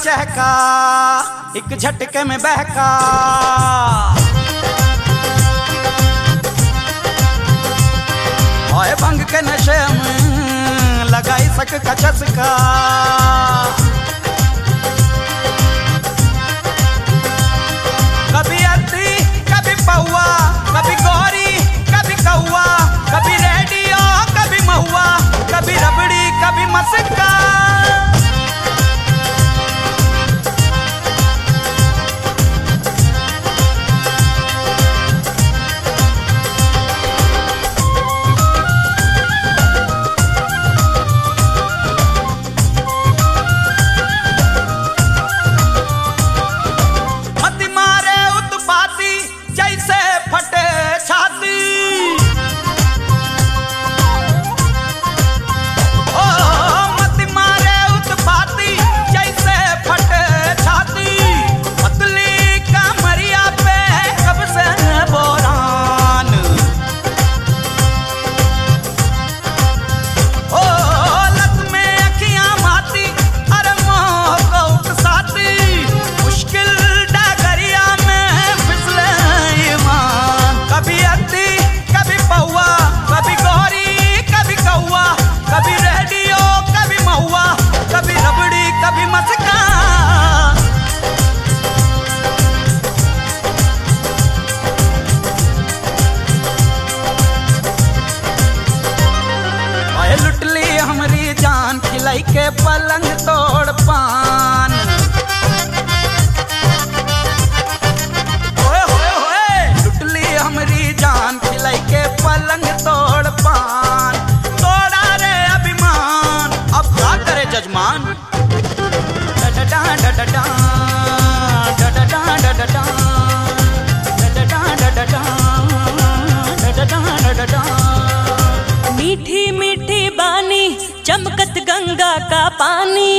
चहका, एक झटके में बहका। ओए भंग के नशे में लगाई सक का चस्का। कभी अद्दी कभी पौआ, कभी गौरी कभी कौआ, कभी रेडियो कभी महुआ, कभी रबड़ी कभी मस्का। खिलाई के पलंग तोड़ पान। ओए होए होए लुटली हमरी जान, खिलाई के पलंग तोड़ पान। तोड़ा रे अभिमान, अब क्या करे जजमान। डडडा डडडा डडडा डडडा डडडा डडडा डडडा डडडा। मीठी मीठी बानी चमकत गंगा का पानी।